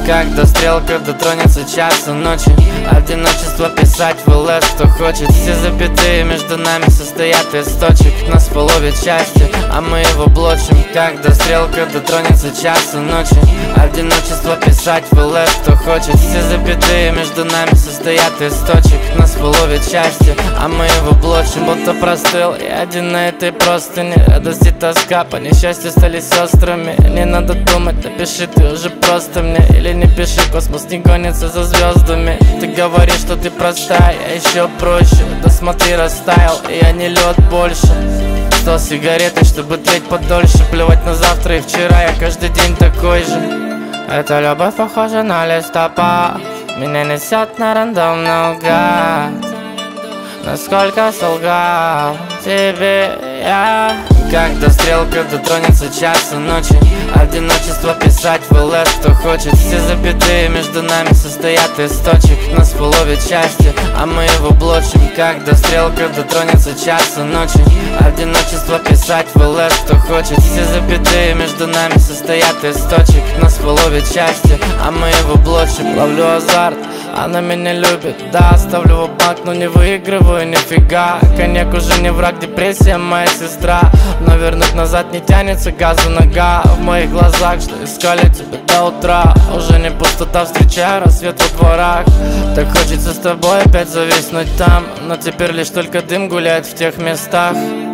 Когда стрелка дотронется часа ночи, одиночество писать в ЛС, кто хочет. Все запятые между нами состоят из точек. Нас половит счастье, а мы его блочим. Когда стрелка дотронется часа ночи, одиночество писать в ЛС, кто хочет. Все запятые между нами состоят из точек. Нас половит счастье, а мы его блочим. Будто простыл я один на этой простыне. Радость и тоска по несчастью стали сестрами. Не надо думать, напиши ты уже просто мне. Или не пиши, космос не гонится за звездами. Ты говоришь, что ты простая, а еще проще. Да смотри, растаял, и я не лед больше. Что сигареты, чтобы тлеть подольше. Плевать на завтра и вчера, я каждый день такой же. Эта любовь похожа на листопад, меня несет на рандом наугад. Насколько солгал тебе я. Когда стрелка дотронется часа ночи, одиночество писать в ЛС, кто хочет. Все запятые между нами состоят из точек. Нас половит счастье, а мы его блочим. Когда стрелка дотронется часа ночи, одиночество писать в ЛС, кто хочет. Все запятые между нами состоят из точек. Нас половит счастье, а мы его блочим. Ловлю азарт, она меня любит, да, ставлю в банк, но не выигрываю нифига. Коньяк уже не враг, депрессия моя сестра. Но вернуть назад не тянется газу нога. В моих глазах, что искали тебя до утра. Уже не пустота, встречаю рассвет во дворах. Так хочется с тобой опять зависнуть там, но теперь лишь только дым гуляет в тех местах.